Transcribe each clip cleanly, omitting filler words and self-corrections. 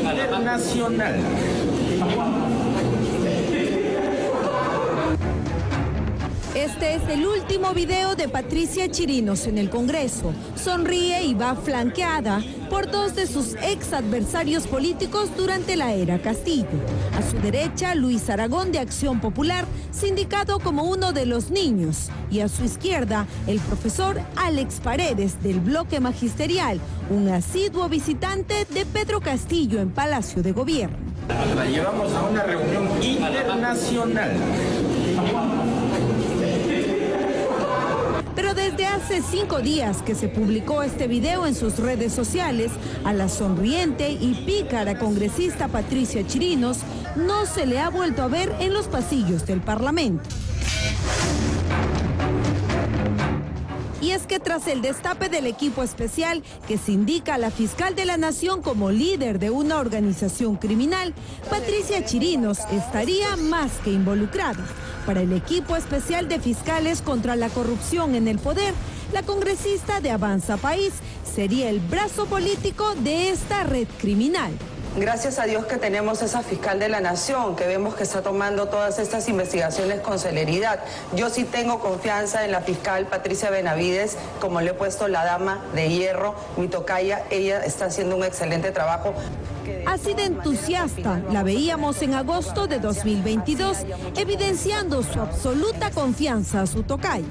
internacional. Este es el último video de Patricia Chirinos en el Congreso. Sonríe y va flanqueada por dos de sus ex adversarios políticos durante la era Castillo. A su derecha, Luis Aragón de Acción Popular, sindicado como uno de los niños. Y a su izquierda, el profesor Alex Paredes del Bloque Magisterial, un asiduo visitante de Pedro Castillo en Palacio de Gobierno. La llevamos a una reunión internacional. Pero desde hace 5 días que se publicó este video en sus redes sociales, a la sonriente y pícara congresista Patricia Chirinos no se le ha vuelto a ver en los pasillos del Parlamento. Y es que tras el destape del equipo especial que se indica a la fiscal de la Nación como líder de una organización criminal, Patricia Chirinos estaría más que involucrada. Para el equipo especial de fiscales contra la corrupción en el poder, la congresista de Avanza País sería el brazo político de esta red criminal. Gracias a Dios que tenemos esa fiscal de la Nación, que vemos que está tomando todas estas investigaciones con celeridad. Yo sí tengo confianza en la fiscal Patricia Benavides, como le he puesto la dama de hierro, mi tocaya, ella está haciendo un excelente trabajo. Así de entusiasta la veíamos en agosto de 2022, evidenciando su absoluta confianza a su tocaya.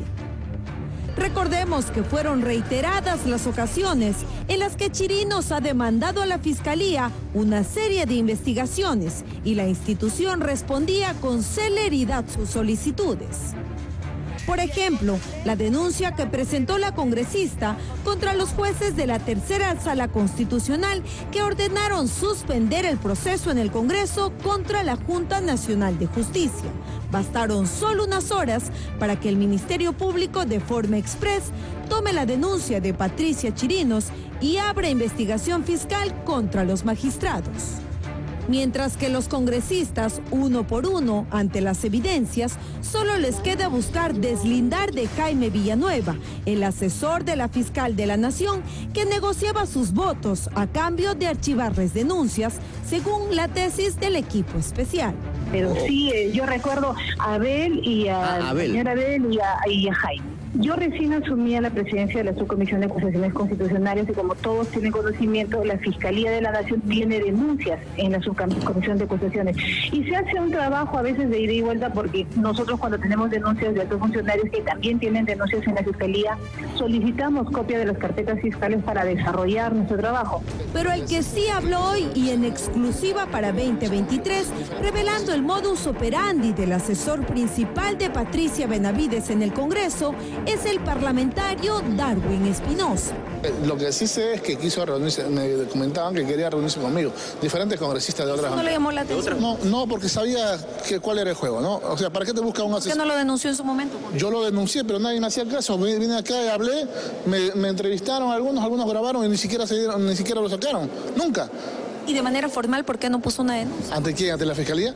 Recordemos que fueron reiteradas las ocasiones en las que Chirinos ha demandado a la Fiscalía una serie de investigaciones y la institución respondía con celeridad sus solicitudes. Por ejemplo, la denuncia que presentó la congresista contra los jueces de la Tercera Sala Constitucional que ordenaron suspender el proceso en el Congreso contra la Junta Nacional de Justicia. Bastaron solo unas horas para que el Ministerio Público de forma express tome la denuncia de Patricia Chirinos y abra investigación fiscal contra los magistrados. Mientras que los congresistas, uno por uno, ante las evidencias, solo les queda buscar deslindar de Jaime Villanueva, el asesor de la fiscal de la Nación, que negociaba sus votos a cambio de archivarles denuncias, según la tesis del equipo especial. Pero sí, yo recuerdo a Abel y a señor Abel y a Jaime. Yo recién asumí la presidencia de la Subcomisión de Acusaciones Constitucionales y como todos tienen conocimiento, la Fiscalía de la Nación tiene denuncias en la Subcomisión de Acusaciones. Y se hace un trabajo a veces de ida y vuelta porque nosotros cuando tenemos denuncias de altos funcionarios que también tienen denuncias en la Fiscalía, solicitamos copia de las carpetas fiscales para desarrollar nuestro trabajo. Pero el que sí habló hoy y en exclusiva para 2023, revelando el modus operandi del asesor principal de Patricia Benavides en el Congreso, es el parlamentario Darwin Espinosa. Lo que sí sé es que quiso reunirse, me comentaban que quería reunirse conmigo, diferentes congresistas de otras... ¿No le llamó la atención? No, porque sabía cuál era el juego, ¿no? O sea, ¿para qué te busca un asesor? ¿Por qué no lo denunció en su momento? Yo lo denuncié, pero nadie me hacía caso. Vine acá y hablé, me entrevistaron algunos grabaron y ni siquiera lo sacaron, nunca. ¿Y de manera formal por qué no puso una denuncia? ¿Ante quién? ¿Ante la Fiscalía?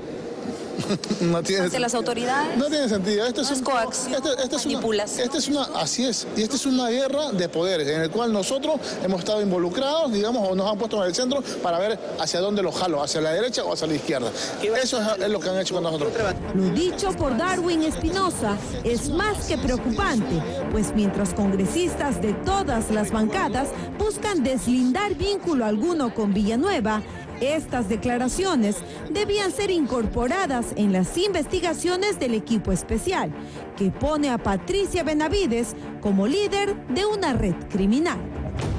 No tiene, ¿Ante las autoridades? No tiene sentido. Esto es coacción, manipulación. Así es. Y esta es una guerra de poderes en el cual nosotros hemos estado involucrados, digamos, o nos han puesto en el centro para ver hacia dónde los jalo, hacia la derecha o hacia la izquierda. Eso es lo que han hecho con nosotros. Lo dicho por Darwin Espinosa es más que preocupante, pues mientras congresistas de todas las bancadas buscan deslindar vínculo alguno con Villanueva, estas declaraciones debían ser incorporadas en las investigaciones del equipo especial, que pone a Patricia Benavides como líder de una red criminal.